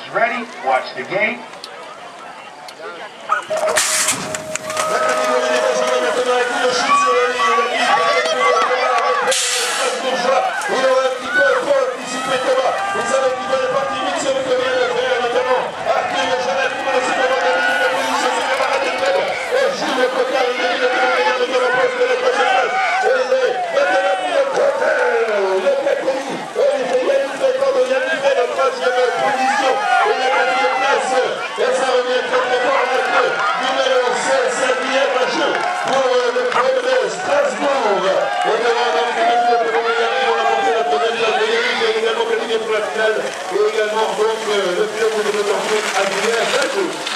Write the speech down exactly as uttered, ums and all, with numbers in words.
ready. Watch the gate. Et également donc le pilote de l'autorité à